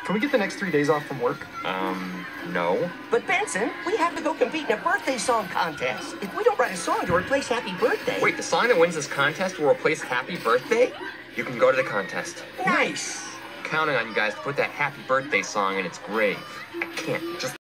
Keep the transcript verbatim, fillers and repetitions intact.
Can we get the next three days off from work? Um, no. But Benson, we have to go compete in a birthday song contest. If we don't write a song to replace Happy Birthday... Wait, the song that wins this contest will replace Happy Birthday? You can go to the contest. Nice! Counting on you guys to put that Happy Birthday song in its grave. I can't. Just